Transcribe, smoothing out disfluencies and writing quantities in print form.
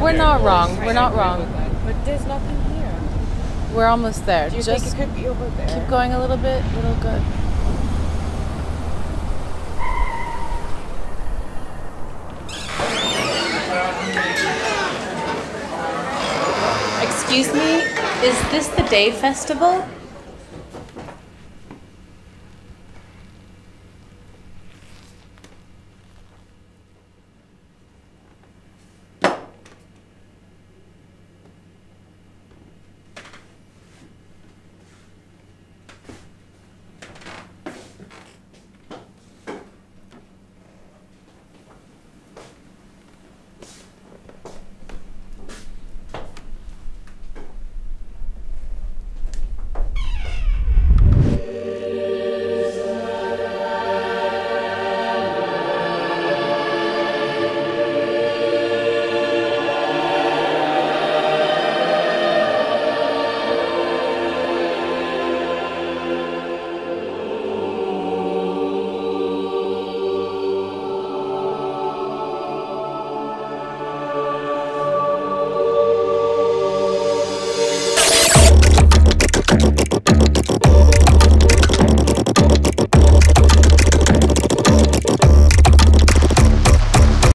we're not wrong. We're not wrong. But there's nothing here. We're almost there. Do you Just think it could be over there? keep going a little bit. Little good. Excuse me, is this the Day Festival?